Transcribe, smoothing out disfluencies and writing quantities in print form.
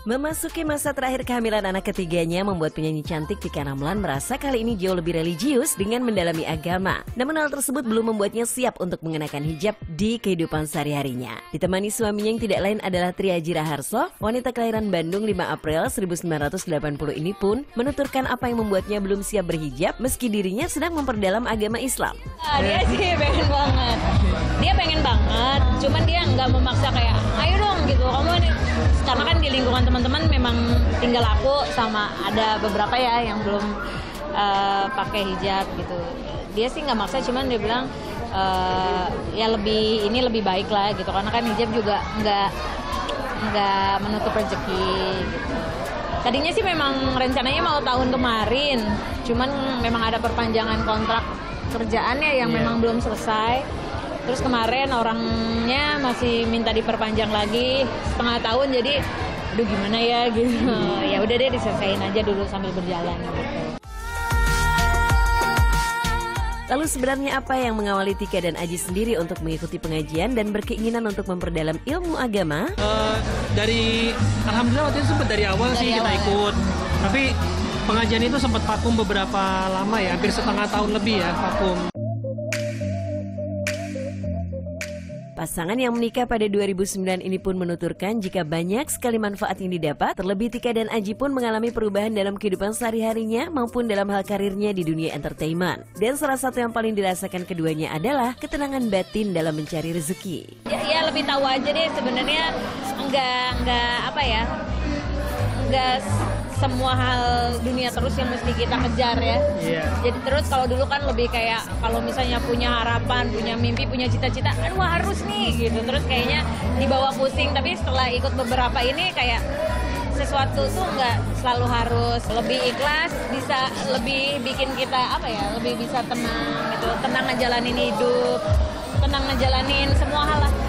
Memasuki masa terakhir kehamilan anak ketiganya membuat penyanyi cantik Tika Ramlan merasa kali ini jauh lebih religius dengan mendalami agama. Namun hal tersebut belum membuatnya siap untuk mengenakan hijab di kehidupan sehari-harinya. Ditemani suaminya yang tidak lain adalah Triaji Raharso, wanita kelahiran Bandung 5 April 1980 ini pun menuturkan apa yang membuatnya belum siap berhijab meski dirinya sedang memperdalam agama Islam. Dia sih pengen banget. Dia pengen banget, cuman dia nggak memaksa kayak, ayo dong gitu, kamu ini. Karena kan di lingkungan teman-teman memang tinggal aku sama ada beberapa ya yang belum pakai hijab gitu. Dia sih nggak maksa, cuman dia bilang ya lebih baik lah gitu, karena kan hijab juga nggak menutup rezeki gitu. Tadinya sih memang rencananya mau tahun kemarin, cuman memang ada perpanjangan kontrak kerjaannya yang memang belum selesai. Terus kemarin orangnya masih minta diperpanjang lagi setengah tahun, jadi aduh gimana ya gitu. Ya udah deh diselesain aja dulu sambil berjalan gitu. Lalu sebenarnya apa yang mengawali Tika dan Aji sendiri untuk mengikuti pengajian dan berkeinginan untuk memperdalam ilmu agama? Alhamdulillah waktu itu sempat dari awal sih kita ikut. Tapi pengajian itu sempat vakum beberapa lama ya, hampir setengah tahun lebih ya vakum. Pasangan yang menikah pada 2009 ini pun menuturkan jika banyak sekali manfaat yang didapat, terlebih Tika dan Aji pun mengalami perubahan dalam kehidupan sehari-harinya maupun dalam hal karirnya di dunia entertainment. Dan salah satu yang paling dirasakan keduanya adalah ketenangan batin dalam mencari rezeki. Ya lebih tahu aja deh sebenarnya enggak semua hal dunia terus yang mesti kita kejar ya. Jadi terus kalau dulu kan lebih kayak kalau misalnya punya harapan, punya mimpi, punya cita-cita, aduh harus nih gitu. Terus kayaknya dibawa pusing, tapi setelah ikut beberapa ini kayak sesuatu tuh nggak selalu harus, lebih ikhlas, bisa lebih bikin kita lebih bisa tenang gitu, tenang ngejalanin hidup, tenang ngejalanin semua hal lah.